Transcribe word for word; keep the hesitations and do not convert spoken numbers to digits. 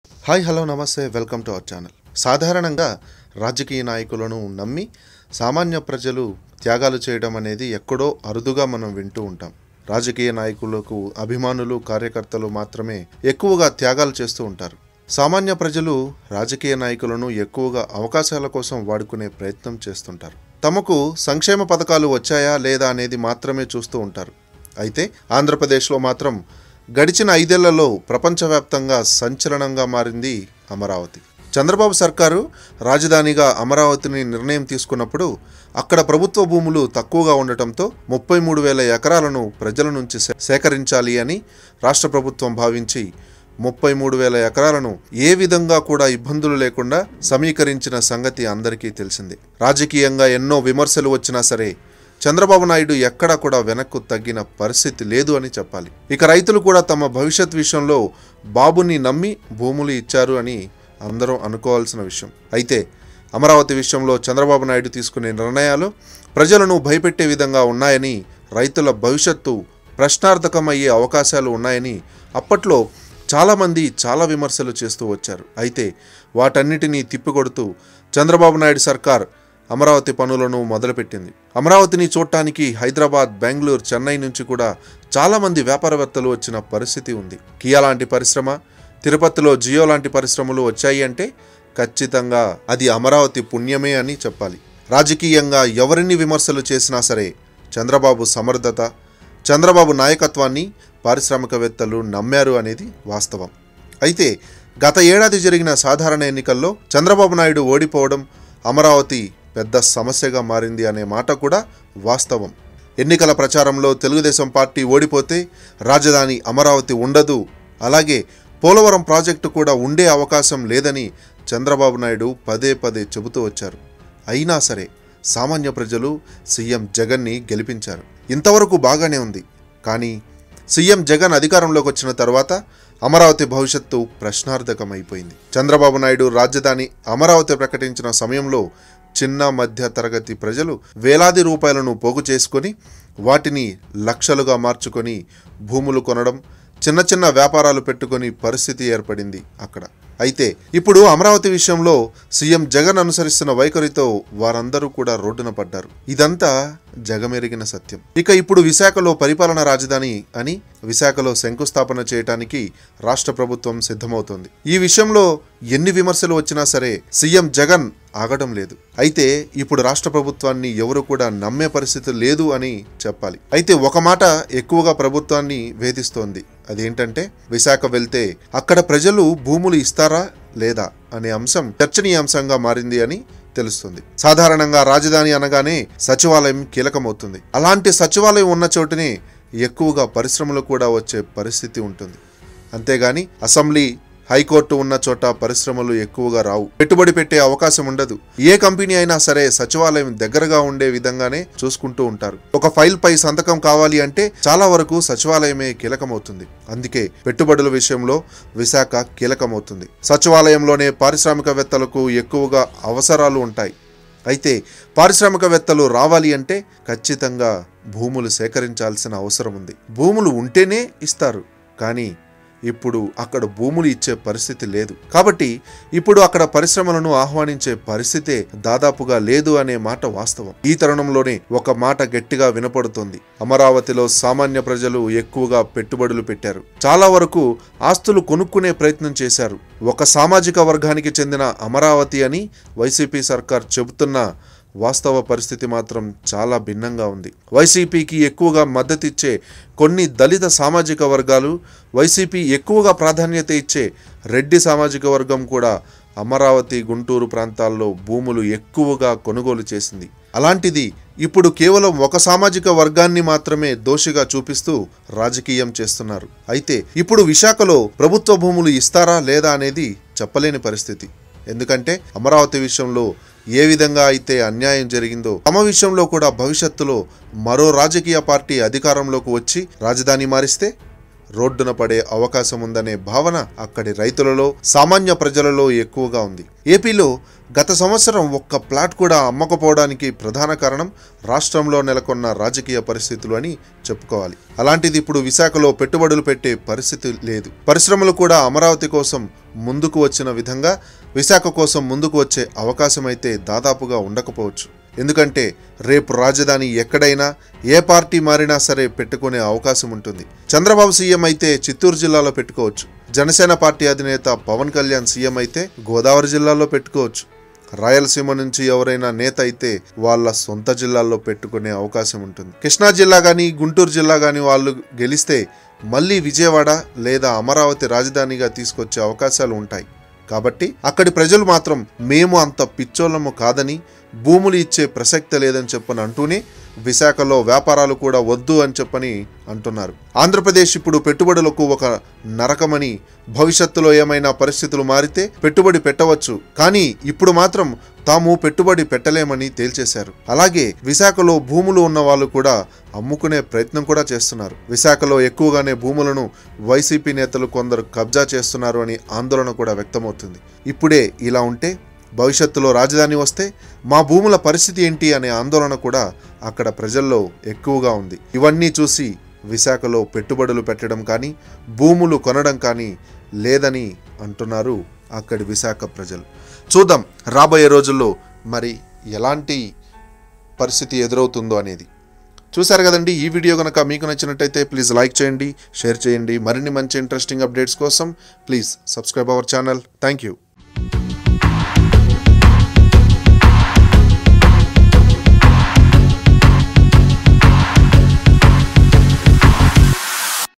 Hi hello namaste welcome to our channel. సాధారణంగా రాజకీయ నాయకులను నమ్మి సామాన్య ప్రజలు త్యాగాలు చేయడం అనేది ఎక్కడో అరుదుగా మనం వింటూ ఉంటాం. రాజకీయ నాయకులకు అభిమానులు కార్యకర్తలు మాత్రమే ఎక్కువగా త్యాగాలు చేస్తూ ఉంటారు. సామాన్య ప్రజలు రాజకీయ నాయకులను ఎక్కువగా అవకాశాల కోసం వాడుకునే ప్రయత్నం చేస్తుంటారు. తమకు సంక్షేమ పథకాలు వచ్చాయా లేదా అనేది మాత్రమే చూస్తూ ఉంటారు. అయితే ఆంధ్రప్రదేశ్లో మాత్రం గడిచిన ఐదేళ్లలో ప్రపంచవ్యాప్తంగా సంచలనంగా మారింది అమరావతి. చంద్రబాబు సర్కారు రాజధానిగా అమరావతిని నిర్ణయం తీసుకున్నప్పుడు అక్కడ ప్రభుత్వ భూములు తక్కువగా ఉండటంతో ముప్పై మూడు వేల ఎకరాలను ప్రజల నుంచి సేకరించాలి అని రాష్ట్ర ప్రభుత్వం భావించి ముప్పై మూడు వేల ఎకరాలను ఏ విధంగా కూడా ఇబ్బందులు లేకుండా సమీకరించిన సంగతి అందరికీ తెలిసిందే. రాజకీయంగా ఎన్నో విమర్శలు వచ్చినా సరే చంద్రబాబు నాయుడు ఎక్కడా కూడా వెనక్కు తగ్గిన పరిస్థితి లేదు అని చెప్పాలి. ఇక రైతులు కూడా తమ భవిష్యత్ విషయంలో బాబుని నమ్మి భూములు ఇచ్చారు అని అందరూ అనుకోవాల్సిన విషయం. అయితే అమరావతి విషయంలో చంద్రబాబు నాయుడు తీసుకునే నిర్ణయాలు ప్రజలను భయపెట్టే విధంగా ఉన్నాయని, రైతుల భవిష్యత్తు ప్రశ్నార్థకమయ్యే అవకాశాలు ఉన్నాయని అప్పట్లో చాలామంది చాలా విమర్శలు చేస్తూ వచ్చారు. అయితే వాటన్నిటినీ తిప్పికొడుతూ చంద్రబాబు నాయుడు సర్కార్ అమరావతి పనులను మొదలుపెట్టింది. అమరావతిని చూడటానికి హైదరాబాద్, బెంగళూరు, చెన్నై నుంచి కూడా చాలామంది వ్యాపారవేత్తలు వచ్చిన పరిస్థితి ఉంది. కియా లాంటి పరిశ్రమ, తిరుపతిలో జియో లాంటి పరిశ్రమలు వచ్చాయి అంటే ఖచ్చితంగా అది అమరావతి పుణ్యమే అని చెప్పాలి. రాజకీయంగా ఎవరిని విమర్శలు చేసినా సరే చంద్రబాబు సమర్థత, చంద్రబాబు నాయకత్వాన్ని పారిశ్రామికవేత్తలు నమ్మారు అనేది వాస్తవం. అయితే గత ఏడాది జరిగిన సాధారణ ఎన్నికల్లో చంద్రబాబు నాయుడు ఓడిపోవడం అమరావతి పెద్ద సమస్యగా మారింది అనే మాట కూడా వాస్తవం. ఎన్నికల ప్రచారంలో తెలుగుదేశం పార్టీ ఓడిపోతే రాజధాని అమరావతి ఉండదు, అలాగే పోలవరం ప్రాజెక్టు కూడా ఉండే అవకాశం లేదని చంద్రబాబు నాయుడు పదే పదే చెబుతూ వచ్చారు. అయినా సరే సామాన్య ప్రజలు సీఎం జగన్ని గెలిపించారు. ఇంతవరకు బాగానే ఉంది. కానీ సీఎం జగన్ అధికారంలోకి వచ్చిన తర్వాత అమరావతి భవిష్యత్తు ప్రశ్నార్థకమైపోయింది. చంద్రబాబు నాయుడు రాజధాని అమరావతి ప్రకటించిన సమయంలో చిన్న మధ్య తరగతి ప్రజలు వేలాది రూపాయలను పోగు చేసుకొని వాటిని లక్షలుగా మార్చుకొని భూములు కొనడం, చిన్న చిన్న వ్యాపారాలు పెట్టుకొని పరిస్థితి ఏర్పడింది అక్కడ. అయితే ఇప్పుడు అమరావతి విషయంలో సీఎం జగన్ అనుసరిస్తున్న వైఖరితో వారందరూ కూడా రోడ్డున పడ్డారు. ఇదంతా జగమెరిగిన సత్యం. ఇక ఇప్పుడు విశాఖలో పరిపాలనా రాజధాని అని విశాఖలో శంకుస్థాపన చేయడానికి రాష్ట్ర ప్రభుత్వం సిద్ధమవుతోంది. ఈ విషయంలో ఎన్ని విమర్శలు వచ్చినా సరే సీఎం జగన్ ఆగడం లేదు. అయితే ఇప్పుడు రాష్ట్ర ప్రభుత్వాన్ని ఎవరు కూడా నమ్మే పరిస్థితి లేదు అని చెప్పాలి. అయితే ఒక మాట ఎక్కువగా ప్రభుత్వాన్ని వేధిస్తోంది. అదేంటంటే విశాఖ వెళ్తే అక్కడ ప్రజలు భూములు ఇస్తారా లేదా అనే అంశం చర్చనీయాంశంగా మారింది అని తెలుస్తుంది. సాధారణంగా రాజధాని అనగానే సచివాలయం కీలకమవుతుంది. అలాంటి సచివాలయం ఉన్న చోటునే ఎక్కువగా పరిశ్రమలు కూడా వచ్చే పరిస్థితి ఉంటుంది. అంతేగాని అసెంబ్లీ, హైకోర్టు ఉన్న చోట పరిశ్రమలు ఎక్కువగా రావు, పెట్టుబడి పెట్టే అవకాశం ఉండదు. ఏ కంపెనీ అయినా సరే సచివాలయం దగ్గరగా ఉండే విధంగానే చూసుకుంటూ ఉంటారు. ఒక ఫైల్ పై సంతకం కావాలి అంటే చాలా వరకు సచివాలయమే కీలకమవుతుంది. అందుకే పెట్టుబడుల విషయంలో విశాఖ కీలకమవుతుంది. సచివాలయంలోనే పారిశ్రామికవేత్తలకు ఎక్కువగా అవసరాలు ఉంటాయి. అయితే పారిశ్రామికవేత్తలు రావాలి అంటే ఖచ్చితంగా భూములు సేకరించాల్సిన అవసరం ఉంది. భూములు ఉంటేనే ఇస్తారు, కానీ ఇప్పుడు అక్కడ భూములు ఇచ్చే పరిస్థితి లేదు. కాబట్టి ఇప్పుడు అక్కడ పరిశ్రమలను ఆహ్వానించే పరిస్థితే దాదాపుగా లేదు అనే మాట వాస్తవం. ఈ తరుణంలోనే ఒక మాట గట్టిగా వినపడుతోంది. అమరావతిలో సామాన్య ప్రజలు ఎక్కువగా పెట్టుబడులు పెట్టారు. చాలా వరకు ఆస్తులు కొనుక్కునే ప్రయత్నం చేశారు. ఒక సామాజిక వర్గానికి చెందిన అమరావతి అని వైసీపీ సర్కార్ చెబుతున్న వాస్తవ పరిస్థితి మాత్రం చాలా భిన్నంగా ఉంది. వైసీపీకి ఎక్కువగా మద్దతిచ్చే కొన్ని దళిత సామాజిక వర్గాలు, వైసీపీ ఎక్కువగా ప్రాధాన్యత ఇచ్చే రెడ్డి సామాజిక వర్గం కూడా అమరావతి, గుంటూరు ప్రాంతాల్లో భూములు ఎక్కువగా కొనుగోలు చేసింది. అలాంటిది ఇప్పుడు కేవలం ఒక సామాజిక వర్గాన్ని మాత్రమే దోషిగా చూపిస్తూ రాజకీయం చేస్తున్నారు. అయితే ఇప్పుడు విశాఖలో ప్రభుత్వ భూములు ఇస్తారా లేదా అనేది చెప్పలేని పరిస్థితి. ఎందుకంటే అమరావతి విషయంలో ఏ విధంగా అయితే అన్యాయం జరిగిందో తమ విషయంలో కూడా భవిష్యత్తులో మరో రాజకీయ పార్టీ అధికారంలోకి వచ్చి రాజధాని మారిస్తే రోడ్డున పడే అవకాశం ఉందనే భావన అక్కడి రైతులలో, సామాన్య ప్రజలలో ఎక్కువగా ఉంది. ఏపీలో గత సంవత్సరం ఒక్క ప్లాట్ కూడా అమ్మకపోవడానికి ప్రధాన కారణం రాష్ట్రంలో నెలకొన్న రాజకీయ పరిస్థితులు అని చెప్పుకోవాలి. అలాంటిది ఇప్పుడు విశాఖలో పెట్టుబడులు పెట్టే పరిస్థితి లేదు. పరిశ్రమలు కూడా అమరావతి కోసం ముందుకు వచ్చిన విధంగా విశాఖ కోసం ముందుకు వచ్చే అవకాశం అయితే దాదాపుగా ఉండకపోవచ్చు. ఎందుకంటే రేపు రాజధాని ఎక్కడైనా ఏ పార్టీ మారినా సరే పెట్టుకునే అవకాశం ఉంటుంది. చంద్రబాబు సీఎం అయితే చిత్తూరు జిల్లాలో పెట్టుకోవచ్చు. జనసేన పార్టీ అధినేత పవన్ కళ్యాణ్ సీఎం అయితే గోదావరి జిల్లాలో పెట్టుకోవచ్చు. రాయలసీమ నుంచి ఎవరైనా నేత అయితే వాళ్ళ సొంత జిల్లాల్లో పెట్టుకునే అవకాశం ఉంటుంది. కృష్ణా జిల్లా కానీ గుంటూరు జిల్లా కానీ వాళ్ళు గెలిస్తే మళ్ళీ విజయవాడ లేదా అమరావతి రాజధానిగా తీసుకొచ్చే అవకాశాలు ఉంటాయి. కాబట్టి అక్కడి ప్రజలు మాత్రం మేము అంత పిచ్చోళ్ళము కాదని, భూములు ఇచ్చే ప్రసక్తి లేదని చెప్పని అంటూనే విశాఖలో వ్యాపారాలు కూడా వద్దు అని చెప్పని అంటున్నారు. ఆంధ్రప్రదేశ్ ఇప్పుడు పెట్టుబడులకు ఒక నరకమని, భవిష్యత్తులో ఏమైనా పరిస్థితులు మారితే పెట్టుబడి పెట్టవచ్చు, కానీ ఇప్పుడు మాత్రం తాము పెట్టుబడి పెట్టలేమని తేల్చేశారు. అలాగే విశాఖలో భూములు ఉన్న వాళ్ళు కూడా అమ్ముకునే ప్రయత్నం కూడా చేస్తున్నారు. విశాఖలో ఎక్కువగానే భూములను వైసీపీ నేతలు కొందరు కబ్జా చేస్తున్నారు అని ఆందోళన కూడా వ్యక్తమవుతుంది. ఇప్పుడే ఇలా ఉంటే భవిష్యత్తులో రాజధాని వస్తే మా భూముల పరిస్థితి ఏంటి అనే ఆందోళన కూడా అక్కడ ప్రజల్లో ఎక్కువగా ఉంది. ఇవన్నీ చూసి విశాఖలో పెట్టుబడులు పెట్టడం కానీ భూములు కొనడం కానీ లేదని అంటున్నారు అక్కడి విశాఖ ప్రజలు. చూద్దాం రాబోయే రోజుల్లో మరి ఎలాంటి పరిస్థితి ఎదురవుతుందో అనేది. చూసారు కదండి. ఈ వీడియో కనుక మీకు నచ్చినట్టయితే ప్లీజ్ లైక్ చేయండి, షేర్ చేయండి. మరిన్ని మంచి ఇంట్రెస్టింగ్ అప్డేట్స్ కోసం please subscribe our channel. Thank you.